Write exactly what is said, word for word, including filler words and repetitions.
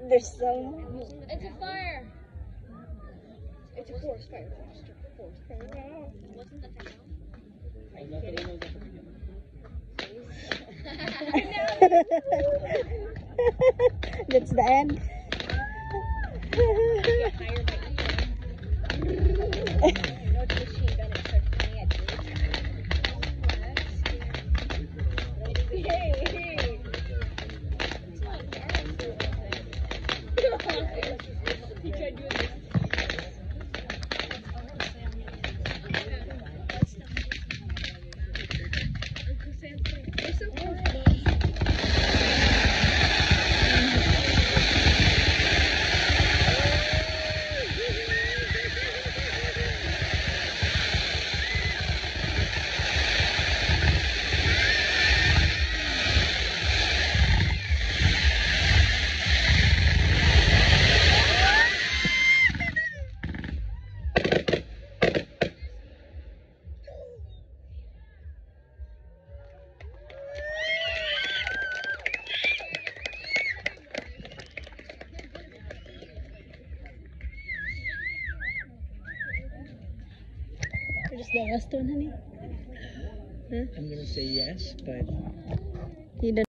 There's some. It's a fire. It's a forest fire. Forest fire. Wasn't that the That's the end. Get hired by no machine gun and start pointing at you. Hey, hey. He tried doing this. Uncle Sam, you're so cool. Just the last one, honey. Huh? I'm gonna say yes, but You don't